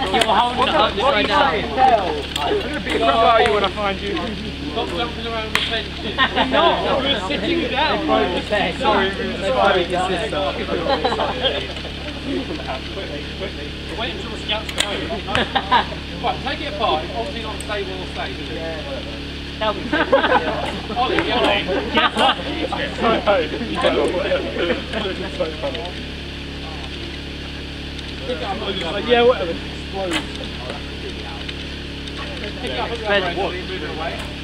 You're holding it up just right now. I'm going to beat the crap out of you when I find you. Stop jumping around the benches. No, we're sitting down. Sorry, we were just fighting your sister. Quickly. Wait until the scouts go over. Right, take it apart. It's obviously not stable or safe, is it? That'll be safe. Ollie, get on. Get on. Yeah, whatever. Pick it up, move it away.